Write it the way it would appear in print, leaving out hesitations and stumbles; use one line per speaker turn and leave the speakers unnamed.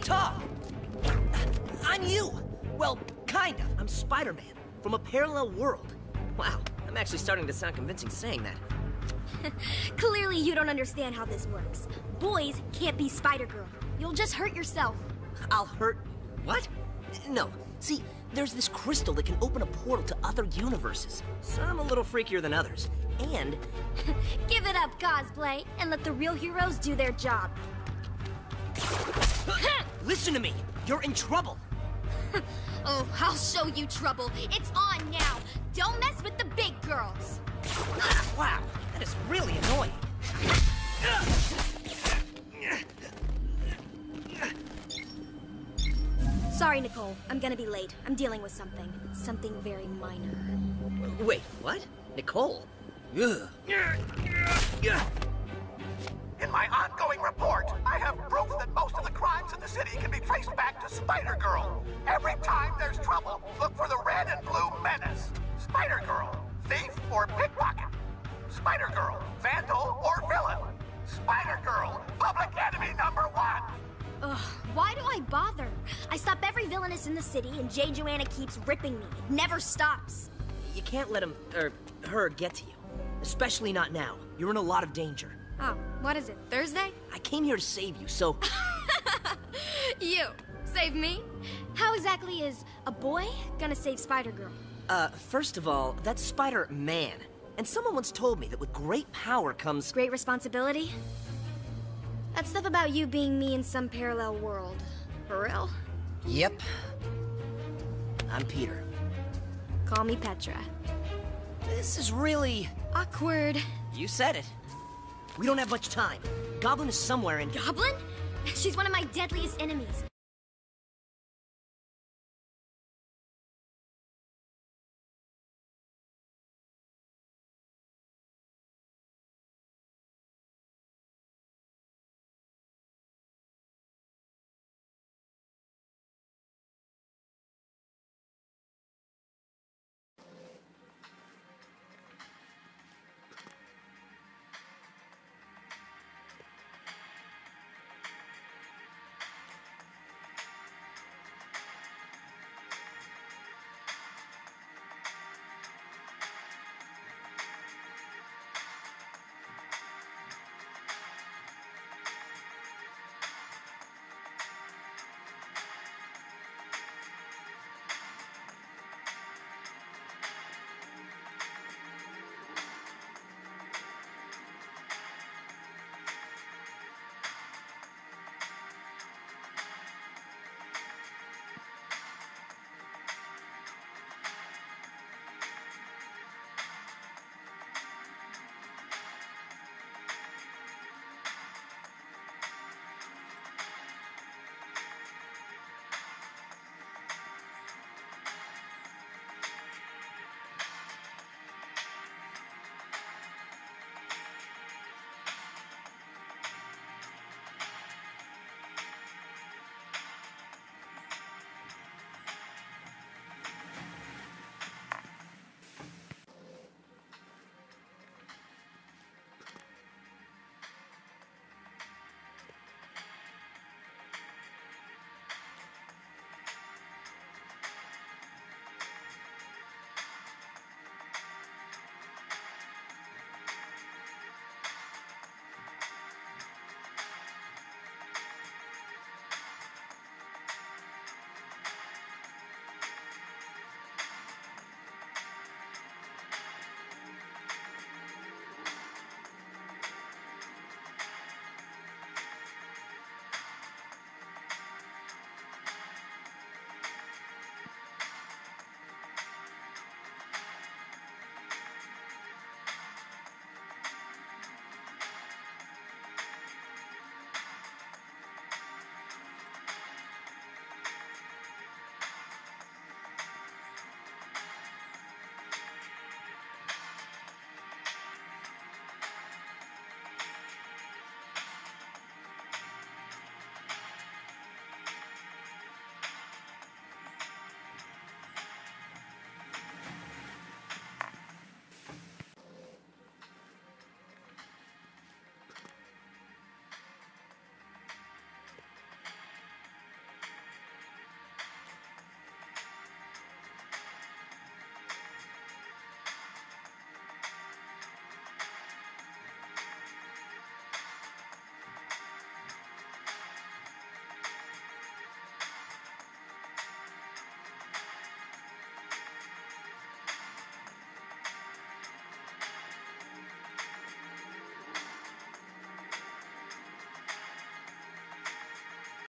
talk! I'm you! Well, kinda. I'm Spider-Man, from a parallel world. Wow, I'm actually starting to sound convincing saying that.
Clearly you don't understand how this works. Boys can't be Spider-Girl. You'll just hurt yourself.
I'll hurt... What? No. See, there's this crystal that can open a portal to other universes. Some a little freakier than others. And...
Give it up, cosplay, and let the real heroes do their job.
Listen to me! You're in trouble!
Oh, I'll show you trouble. It's on now. Don't mess with the big girls.
Wow, that is really annoying.
Sorry, Nicole. I'm gonna be late. I'm dealing with something. Something very minor.
Wait, what? Nicole? Ugh.
In my ongoing report, I have proof that most of the crimes in the city can be traced back to Spider-Girl. Every time there's trouble, look for the red and blue menace. Spider-Girl, thief or pickpocket. Spider-Girl, vandal or villain. Spider-Girl, public enemy #1.
Ugh, why do I bother? I stop every villainess in the city, and J. Joanna keeps ripping me. It never stops.
You can't let him, her get to you. Especially not now. You're in a lot of danger.
Oh, what is it, Thursday?
I came here to save you, so...
You? Save me? How exactly is a boy gonna save Spider-Girl?
First of all, that's Spider-Man. And someone once told me that with great power comes...
Great responsibility? That stuff about you being me in some parallel world. For real?
Yep. I'm Peter.
Call me Petra.
This is really...
Awkward.
You said it. We don't have much time. Goblin is somewhere in...
Goblin? She's one of my deadliest enemies.